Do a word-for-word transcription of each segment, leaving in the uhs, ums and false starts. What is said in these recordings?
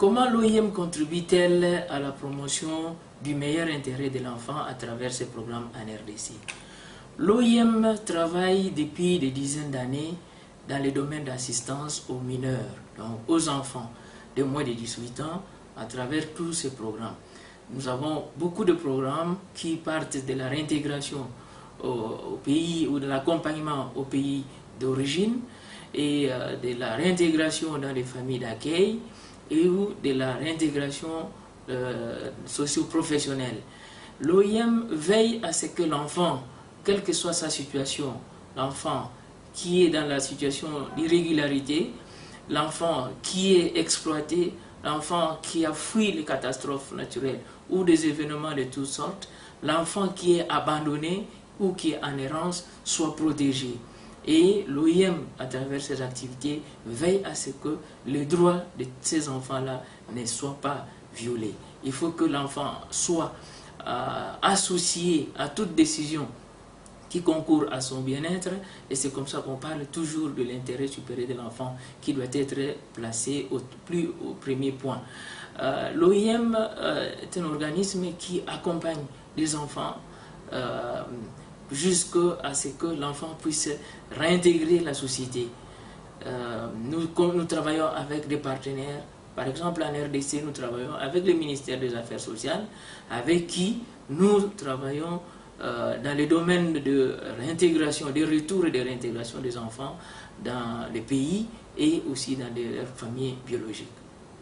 comment l'O I M contribue-t-elle à la promotion du meilleur intérêt de l'enfant à travers ses programmes en R D C? L'O I M travaille depuis des dizaines d'années dans le domaine d'assistance aux mineurs, donc aux enfants de moins de dix-huit ans, à travers tous ces programmes. Nous avons beaucoup de programmes qui partent de la réintégration au, au pays ou de l'accompagnement au pays d'origine et euh, de la réintégration dans les familles d'accueil et ou de la réintégration euh, socio-professionnelle. L'O I M veille à ce que l'enfant, quelle que soit sa situation, l'enfant qui est dans la situation d'irrégularité, l'enfant qui est exploité, l'enfant qui a fui les catastrophes naturelles ou des événements de toutes sortes, l'enfant qui est abandonné ou qui est en errance soit protégé. Et l'O I M, à travers ses activités, veille à ce que les droits de ces enfants-là ne soient pas violés. Il faut que l'enfant soit euh, associé à toute décision qui concourt à son bien-être, et c'est comme ça qu'on parle toujours de l'intérêt supérieur de l'enfant qui doit être placé au plus au premier point. Euh, L'O I M euh, est un organisme qui accompagne les enfants euh, jusqu'à ce que l'enfant puisse réintégrer la société. Euh, nous, nous travaillons avec des partenaires, par exemple en R D C, nous travaillons avec le ministère des Affaires sociales, avec qui nous travaillons Euh, dans les domaines de réintégration, des retours et de réintégration des enfants dans les pays et aussi dans leurs familles biologiques.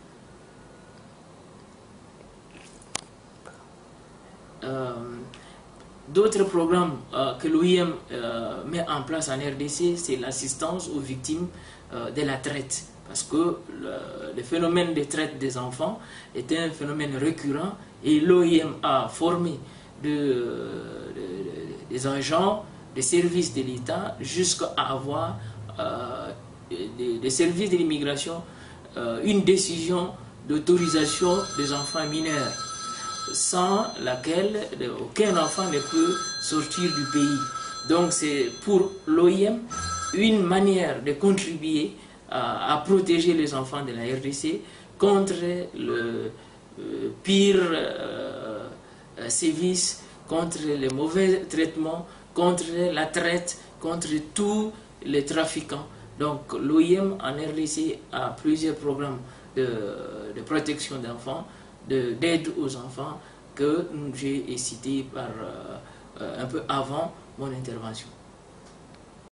Euh, D'autres programmes euh, que l'O I M euh, met en place en R D C, c'est l'assistance aux victimes euh, de la traite. Parce que le, le phénomène de traite des enfants est un phénomène récurrent et l'O I M a formé De, de, de, des agents, des services de l'État, jusqu'à avoir euh, des, des services de l'immigration euh, une décision d'autorisation des enfants mineurs, sans laquelle aucun enfant ne peut sortir du pays. Donc c'est pour l'O I M une manière de contribuer à, à protéger les enfants de la R D C contre le euh, pire euh, sévices, contre les mauvais traitements, contre la traite, contre tous les trafiquants. Donc l'O I M en R D C a plusieurs programmes de, de protection d'enfants, d'aide aux enfants que j'ai cité par, euh, un peu avant mon intervention.